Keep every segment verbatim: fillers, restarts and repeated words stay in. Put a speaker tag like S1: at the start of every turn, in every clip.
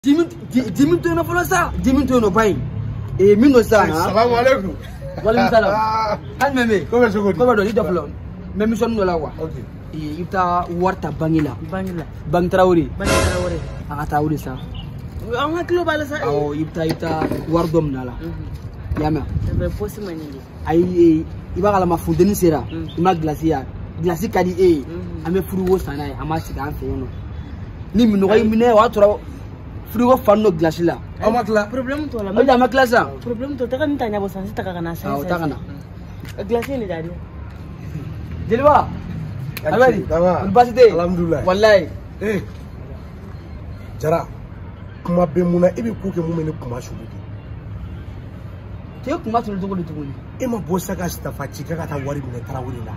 S1: dix minutes no folo sa dix minutes no bay e min no sa
S2: assalamu alaikum
S1: wala salam han meme
S2: ko be sogodi
S1: ko do do folo meme son no la wa
S2: okay
S1: e ita warta bangila
S3: bangila
S1: bang trawri
S3: bang trawri
S1: aka tawri sa
S3: on haklo bala sa
S1: aw ita ita wardom nala yama
S3: be posi manili
S1: ay iba kala mafundeni sera ima glacia glaci kadi e ame furu wo sana ama sida an fe yono ni mi no gay mi ne wa tora frigo fanno glace la
S2: amakla
S3: problème to la
S1: o da makla sa
S3: problème to taka ntanya bo sansi taka kana sa
S1: o taka na
S3: glace ni dadi
S1: jelwa abadi
S2: dawa
S1: université
S2: alhamdulillah
S1: wallahi
S2: eh jara kuma be muna ibe ku ke mumene kuma shugo
S1: te kuma tulu tulu tulu
S2: e ma bossa ka sta faci ka ta wari mine tarawuri la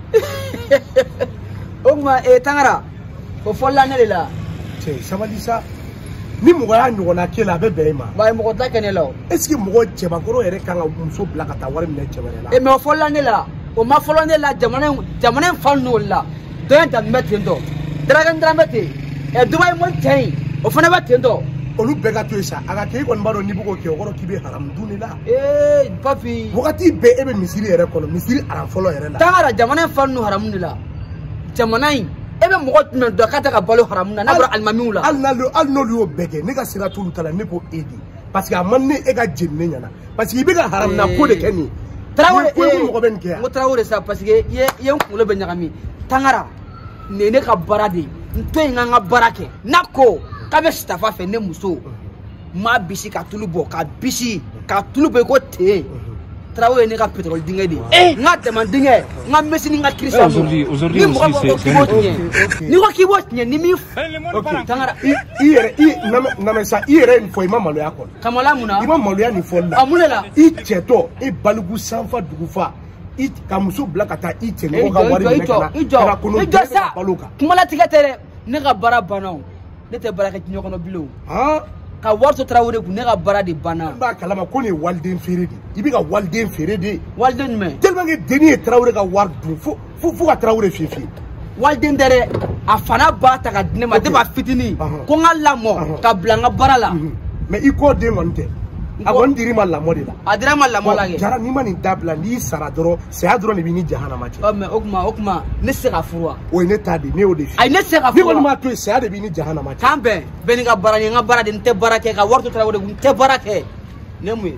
S1: o ma e tangara ko folla ne la
S2: che sabalisa ni mo ya nyogo na kela be be ma
S1: bay mo ko ta kenelo
S2: est ce que mo je ba goro ere kan muso bla ka ta wari mine chebere la
S1: e me folla ne la o ma folla ne la jamana jamana fanno la do ta metendo dragan dramete e dubai mo tay o fana ba tendo
S2: olu be ka to isa aga ke ko mbaro ni bugo ke goro kibe haram dunila
S1: eh papi
S2: wakati be ebe misiri ere kono misiri ara folo ere la
S1: tangara jamana fanno haram nila jamana ebe mo men do kata ka balo haram na nabra almamiula
S2: alna lo alno lo bege ne ga sira tulu tala ne ko edi parce que amanne e ga jenne nyana parce que be ga haram na ko de keni
S1: trawore
S2: ko mo ko ben ke
S1: mo trawore sa parce que ye ye ko le ben nyami tangara ne ne ka barade nto nga barake nako kabe stafa fe ne muso ma bisi ka tulu bo ka bisi ka tulu bo ko te trawore ne ka pétrole dingé di nga demand dingé nga mesini nga christian
S4: aujourd'hui aujourd'hui aussi
S1: c'est ni ko ki bot ni mi tangara
S2: i yere i na me sa i yere fo ima malo ya kon
S1: kamala muna
S2: ima malo ya ni fo la
S1: amulela
S2: i cheto i balugu sanfa dugufa i kamuso blaka ta i chene ko ka wari ne kana
S1: kana kono ijo sa kumala tigatere ne ka bara banaw ne te bara ka nyoko no bilo
S2: ha
S1: ka warto trawore ku ne ka bara de bana
S2: ba kalama ko ne walden feredi ibi ka walden feredi
S1: walden me
S2: tellement que deni trawore ka war du fu fu fu ka trawore fifi
S1: walden dere afana ba ta ka ne ma de ba fitini ko ngalla mo ka blanga bara la
S2: mais i ko de ngonte agon diri ma la modela
S1: adira ma la mola ge
S2: jara ni mani dabla ni sara doro se adro ne bini jahannama ti
S1: o me okuma okuma ne se ka furwa
S2: o ne tadi ne o de fi
S1: ay ne se ka
S2: ni
S1: furwa
S2: woni ma to se ade bini jahannama ti
S1: tambe beni ka bara ni nga bara de te bara ke ka warto trawore ku te bara ke ne mu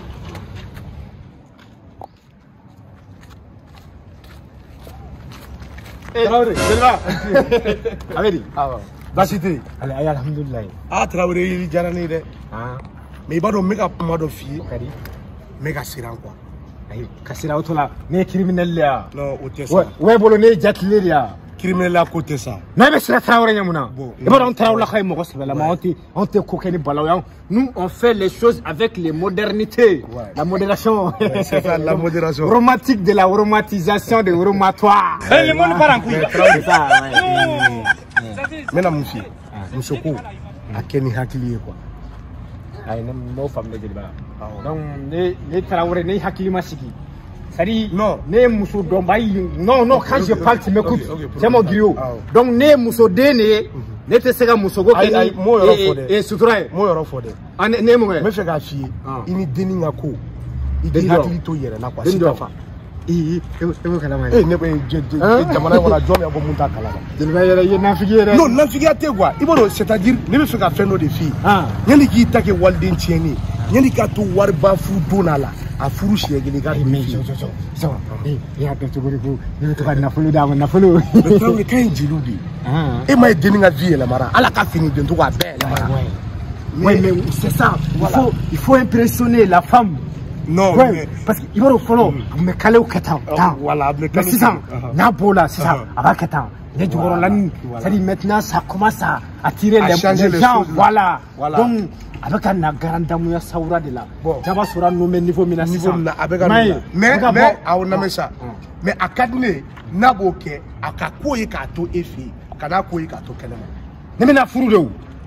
S2: trawore delba avedi
S4: awa
S2: basiti
S4: ala ay alhamdulillah
S2: a trawore yi jara ni de
S4: ah
S2: mais ba do mega puma do fi
S4: kadi
S2: mega siran quoi
S4: ay kasira otola ne criminel ya
S2: non o te ça
S4: we bolo ne jatle ya
S2: criminel la côté ça
S4: na be sira trawre nyamuna
S2: Bon.
S4: e ba don trawla la khay mo ko sebela ma on te on te ko keni balaw nous on fait les choses avec les modernités.
S2: Ouais.
S4: La modération.
S2: Ouais, c'est ça, la modération.
S4: Romantique de la romantisation de romatoire.
S2: Le monde part en couille.
S4: C'est ça, ouais.
S2: Maintenant, mon fils, mon secours, à Kenny Hakili, quoi.
S4: Ay, non, femme de débat. Donc, les les travailleurs, les Hakili Masiki. C'est-à-dire,
S2: non,
S4: les mousseaux d'Ombaï. Non, non, quand je parle, tu m'écoutes. C'est mon griot.
S2: Ah,
S4: donc, les mousseaux d'éné. Ne te sega musogo
S2: keni
S4: e sutura
S2: mo yoro fode
S4: an ne mo
S2: me fe ga fi ini deni ngako idi hakili to yere na kwa sitafa
S4: i e mo kala mai
S2: eh ne be jamana wala jom ya bo munta kala
S4: de ba yere ye na figere
S2: non na figere te quoi ibono c'est-à-dire ne me fe ga fendo de fi
S4: ah
S2: nyandi ki take walden tieni nyandi ka to warba fu donala a furu shegeli ga mi
S4: so so eh ya to to ko ne to na fulu da na fulu
S2: le tawe kan jiludi ah e mai deni nga vie la mara ala ka fini de to ka be la mara
S4: ouais mais c'est ça il faut il faut impressionner la femme.
S2: Non,
S4: ouais,
S2: mais
S4: parce qu'il va falloir me caler au katan.
S2: Voilà,
S4: mais c'est ça. Na bola, c'est ça. Avec katan. Les jours là, ça dit maintenant ça commence à attirer les, les, les gens. Voilà. voilà. Donc avec un garant d'amour saura de là. Ça va sur un niveau mina
S2: niveau avec un mais mais mais a on a ça. Mais à cadne na boke aka koyi ka to efi kana koyi ka to kelema.
S4: Ne me na furu de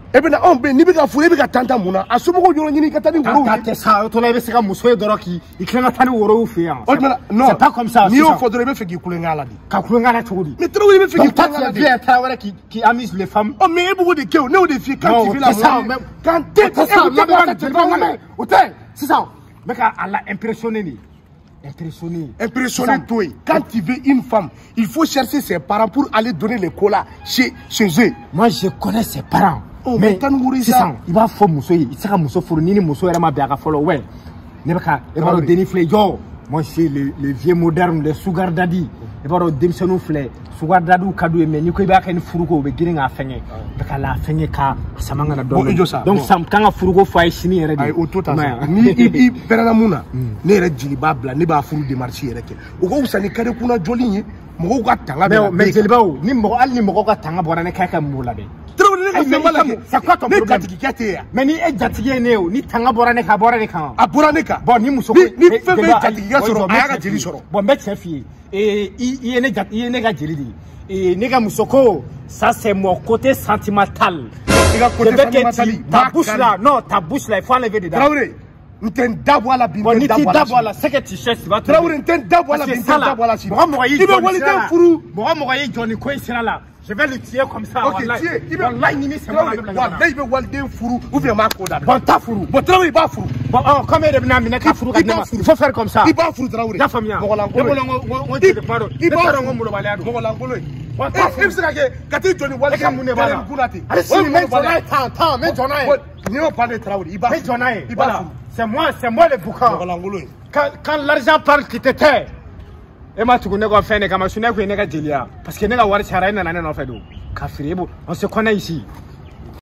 S2: e bɛ na anw bɛ n'i bɛ ka furu e bɛ ka tanta mun na a somɔgɔw yɔrɔ ɲini ka taa ni woro
S4: tɛ sa o to la i bɛ se ka muso ye dɔrɔn k'i i tila ka taa ni worow fɛ yan
S2: o tuma non
S4: c'est pas comme ça
S2: n'i y'o fɔ dɔrɔn i bɛ fɛ k'i kulonkɛ a la de
S4: ka kulonkɛ a la cogo di
S2: mais Traoré i bɛ fɛ k'i kulonkɛ a la de
S4: donc toi tu es Traoré qui qui amuse les femmes
S2: oh mais e b'o de kɛ o ne y'o de f'i ye quand tu vis la
S4: mort
S2: quand t'es
S4: c'est ça o tɛ sisan n bɛ ka a la impressionner de impressionner
S2: impressionner toi quand tu veux une femme il faut chercher ses parents pour aller donner les colas chez chez eux
S4: moi je connais ses parents
S2: oh
S4: mais
S2: sisan
S4: i b'a fɔ muso ye i tɛ se ka muso furu ni ni muso yɛrɛ ma bɛn a ka fɔlɔ wɛ ne bɛ ka i b'a dɔn denni filɛ jɔ moi c'est le le vieux moderne les sugar daddy i b'a dɔn denmisɛnninw filɛ sugar daddy ka d'u ye mais n'i ko i b'a kɛ ni furuko o bɛ girin k'a fɛngɛ bɛ ka la fɛngɛ ka sama ka na dɔn donc sam kan ka furuko fɔ a ye sini yɛrɛ de
S2: ayi o to ta sa ni i pɛrɛnna mun na ne yɛrɛ jigi b'a bila ne b'a furu démarche yɛrɛ kɛ o ka wusa ni kare kunna jɔli ye mɔgɔw ka tanga bɛ
S4: mais jelibaw ni mɔgɔ hali ni mɔgɔw ka tanga bɔra ne k'a ka mun la dɛ
S2: c'est quoi ton problème jatigikɛ tɛ yan
S4: mais ni e jatigi ye ne ye o ni tanga bɔra ne kan a bɔra ne kan
S2: a bɔra ne kan
S4: bon ni muso
S2: ni fɛn fɛn jatigikɛ sɔrɔ a y'a ka jeli sɔrɔ
S4: bon n bɛ tiɲɛ f'i ye i ye ne i ye ne ka jeli de ye ne ka muso ko ça c'est mon côté sentimental
S2: i ka côté sentimental
S4: ta bouche là non ta bouche là il faut enlever dedans
S2: Traoré n tɛ n da bɔ a la bi n
S4: bon
S2: tɛ
S4: ni
S2: n da
S4: t'i
S2: bɔ a
S4: da
S2: la
S4: bɔ a la c'est que tu cherches tu vas trouver
S2: Traoré n tɛ n da bɔ a la bi n tɛ n da bɔ a la si
S4: mɔgɔ mɔgɔ y'i
S2: i bɛ
S4: jɔ nin
S2: waliden
S4: sira la
S2: furu
S4: mɔgɔ mɔgɔ y'i jɔ nin ko in sira la je vais le tuer comme ça
S2: ok tiɲɛ i bɛ
S4: wallahi ni min sɛbɛn la
S2: walayi i bɛ waliden furu ou bien n b'a ko da
S4: bon t'a furu
S2: bon Traoré i b'a furu
S4: bon ɔ comme e de bɛna minɛ k'a furu ka di ne ma il faut faire comme ça
S2: i b'a furu Traoré
S4: i y'a faamuya
S2: mɔgɔ lankolon
S4: ne bolo n ko n ko jeli kuma don
S2: i
S4: ne
S2: b'a
S4: t'a dɔn n ko
S2: furu
S4: molobaliya don
S2: mɔgɔ lankolon
S4: bon
S2: e
S4: t'a
S2: e bɛ se ka kɛ ka t'i jɔ ni waliden
S4: e ka mun de b'a la
S2: kunna ten
S4: ale sini n bɛ jɔ n'a ye tan tan n bɛ jɔ n'a ye
S2: n'i y'o parler Traoré i b'a
S4: n bɛ jɔ n'a ye
S2: i b'a
S4: voilà
S2: furu
S4: c'est moi c'est moi le boucan
S2: mɔgɔ lankolon ye
S4: quand quand l'argent parle qui te tait e ma tugu ne ka fɛn de kama su ne ko ye ne ka jeliya parce que ne ka wari cayara e nana ne nɔfɛ don k'a feere e bo on se connaît ici